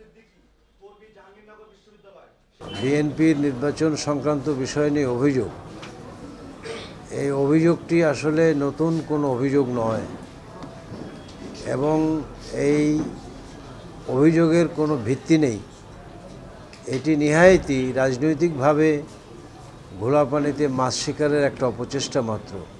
বিএনপির নির্বাচন সংক্রান্ত বিষয় নিয়ে অভিযোগ, এই অভিযোগটি আসলে নতুন কোনো অভিযোগ নয় এবং এই অভিযোগের কোনো ভিত্তি নেই। এটি নিহায়তই রাজনৈতিকভাবে ঘোলা পানিতে মাছ শিকারের একটা অপচেষ্টা মাত্র।